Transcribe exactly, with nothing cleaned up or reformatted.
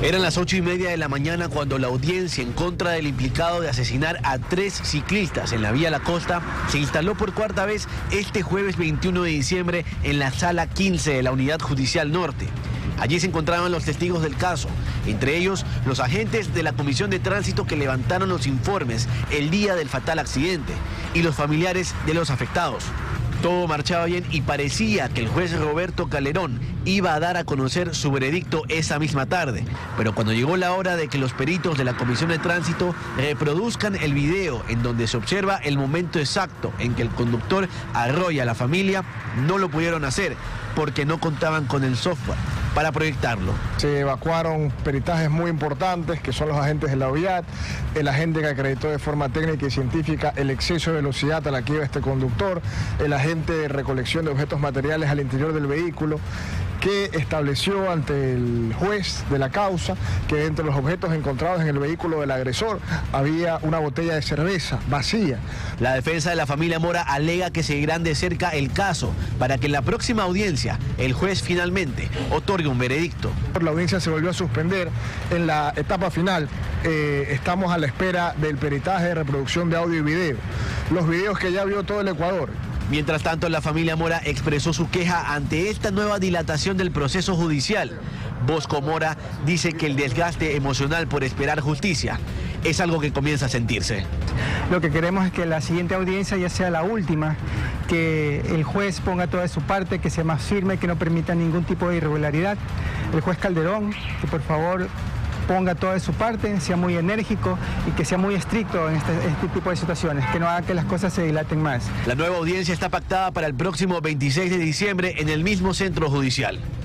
Eran las ocho y media de la mañana cuando la audiencia en contra del implicado de asesinar a tres ciclistas en la vía La Costa se instaló por cuarta vez este jueves veintiuno de diciembre en la sala quince de la Unidad Judicial Norte. Allí se encontraban los testigos del caso, entre ellos los agentes de la Comisión de Tránsito que levantaron los informes el día del fatal accidente y los familiares de los afectados. Todo marchaba bien y parecía que el juez Roberto Calderón iba a dar a conocer su veredicto esa misma tarde. Pero cuando llegó la hora de que los peritos de la Comisión de Tránsito reproduzcan el video en donde se observa el momento exacto en que el conductor arrolla a la familia, no lo pudieron hacer porque no contaban con el software para proyectarlo. Se evacuaron peritajes muy importantes, que son los agentes de la O I A T, el agente que acreditó de forma técnica y científica el exceso de velocidad a la que iba este conductor, el agente de recolección de objetos materiales al interior del vehículo, que estableció ante el juez de la causa que entre los objetos encontrados en el vehículo del agresor había una botella de cerveza vacía. La defensa de la familia Mora alega que seguirán de cerca el caso para que en la próxima audiencia el juez finalmente otorgue un veredicto. La audiencia se volvió a suspender en la etapa final. Eh, estamos a la espera del peritaje de reproducción de audio y video. Los videos que ya vio todo el Ecuador. Mientras tanto, la familia Mora expresó su queja ante esta nueva dilatación del proceso judicial. Bosco Mora dice que el desgaste emocional por esperar justicia es algo que comienza a sentirse. Lo que queremos es que la siguiente audiencia ya sea la última, que el juez ponga toda su parte, que sea más firme, que no permita ningún tipo de irregularidad. El juez Calderón, que por favor ponga toda su parte, sea muy enérgico y que sea muy estricto en este, este tipo de situaciones, que no haga que las cosas se dilaten más. La nueva audiencia está pactada para el próximo veintiséis de diciembre en el mismo centro judicial.